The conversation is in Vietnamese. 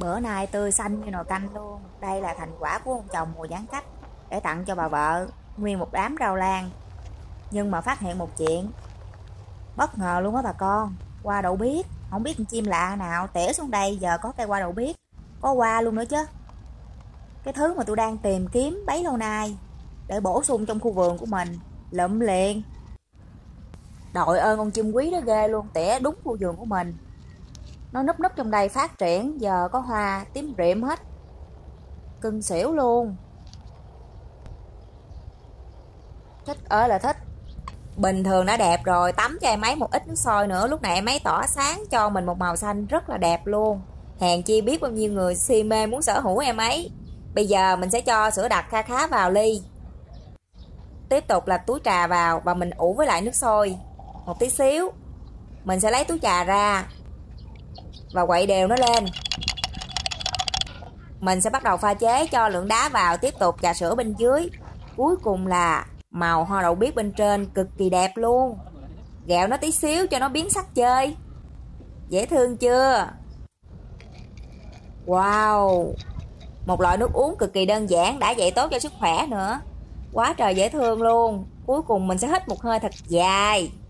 Bữa nay tươi xanh như nồi canh luôn. Đây là thành quả của ông chồng mùa giãn cách để tặng cho bà vợ nguyên một đám rau lan. Nhưng mà phát hiện một chuyện bất ngờ luôn á bà con. Hoa đậu biếc, không biết con chim lạ nào tỉa xuống đây giờ có cây hoa đậu biếc, có hoa luôn nữa chứ. Cái thứ mà tôi đang tìm kiếm bấy lâu nay để bổ sung trong khu vườn của mình, lụm liền. Đội ơn con chim quý đó ghê luôn, tỉa đúng khu vườn của mình. Nó núp núp trong đây phát triển, giờ có hoa tím rịm hết. Cưng xỉu luôn. Thích ơi là thích. Bình thường đã đẹp rồi, tắm cho em ấy một ít nước sôi nữa, lúc này em ấy tỏa sáng cho mình một màu xanh rất là đẹp luôn. Hèn chi biết bao nhiêu người si mê muốn sở hữu em ấy. Bây giờ mình sẽ cho sữa đặc kha khá vào ly. Tiếp tục là túi trà vào và mình ủ với lại nước sôi một tí xíu. Mình sẽ lấy túi trà ra và quậy đều nó lên. Mình sẽ bắt đầu pha chế cho lượng đá vào, tiếp tục trà sữa bên dưới. Cuối cùng là màu hoa đậu biếc bên trên cực kỳ đẹp luôn. Gẹo nó tí xíu cho nó biến sắc chơi. Dễ thương chưa? Wow, một loại nước uống cực kỳ đơn giản, đã vậy tốt cho sức khỏe nữa. Quá trời dễ thương luôn. Cuối cùng mình sẽ hít một hơi thật dài.